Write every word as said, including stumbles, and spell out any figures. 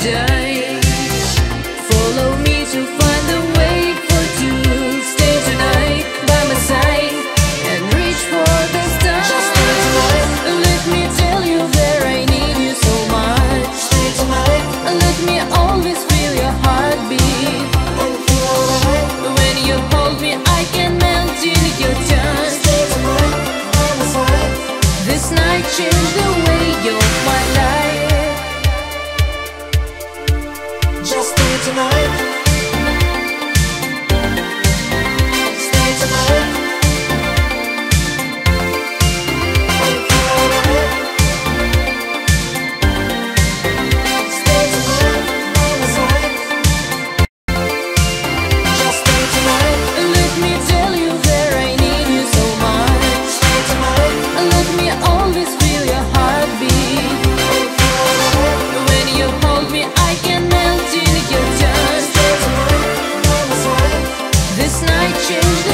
die. Follow me to find a way for two. Stay tonight by my side and reach for the stars. Just stay tonight. Let me tell you that I need you so much. Stay tonight. Let me always feel your heartbeat. And feel alright. When you hold me, I can melt in your touch. Stay tonight by my side. This night changed the way of my life. Just stay tonight. Stay tonight. And feel alright. Stay tonight by my side. Just stay tonight. Let me tell you that I need you so much. Stay tonight. Let me always feel your heartbeat. And feel alright. When you hold me, I can melt in your touch. Stay tonight by my side. This night changed